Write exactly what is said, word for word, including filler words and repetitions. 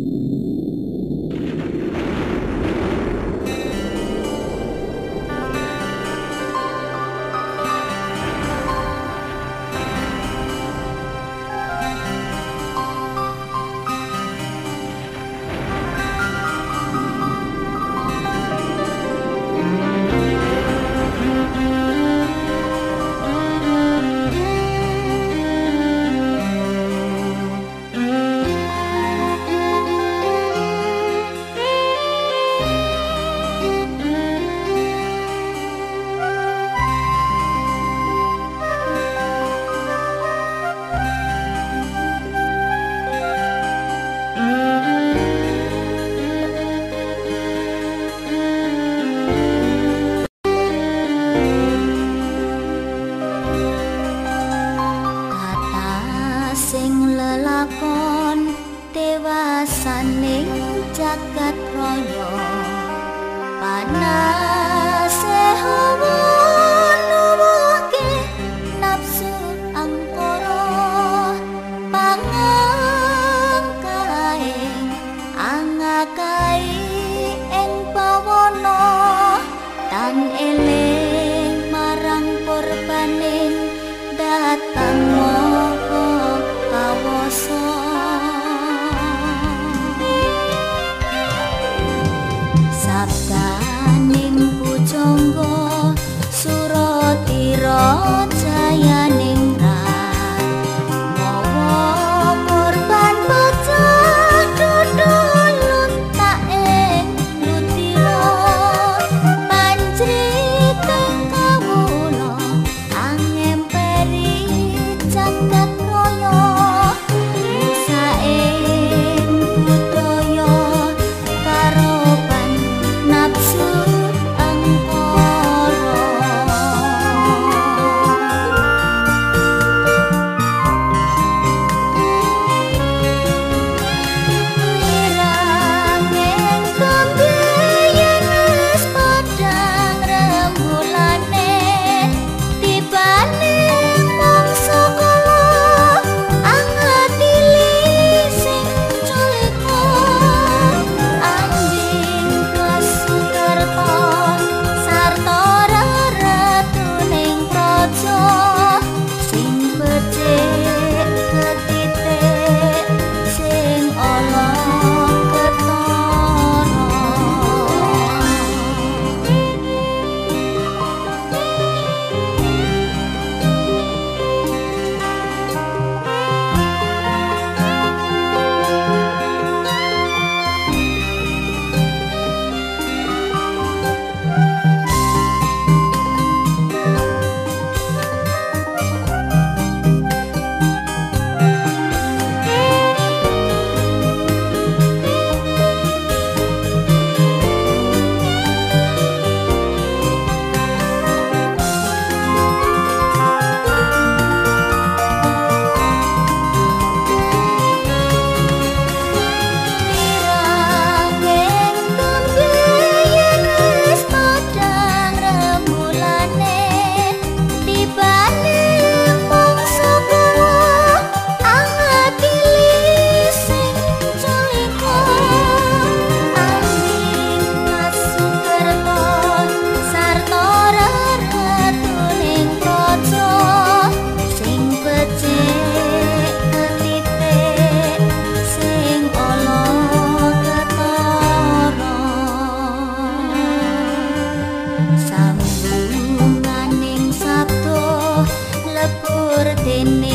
dewasaning jagat raya panase hawa nuwuhke nafsu angkara pangangkaing angakai ing pawana tan eling marang korbaning datang moho kawoso sabdaning pujangga suratira jayaning rat mawa korban bocah dudulun tak ing lutira panjriting kawula angemperi jagat raya saing budaya karoban nafsu angkara iranging kembiyen wis padhang rembulane tibaning mangsa kala angatili sing culika anjing kasukerta sarta reratuning praja sing becik ketitik sing ala ketara iranging kembiyen wis padhang rembulane tibaning mangsa kala angatili sing culika anjing kasukerta sarta reratuning praja sing becik ketitik sing ala ketara sambunganing sabda lebur dene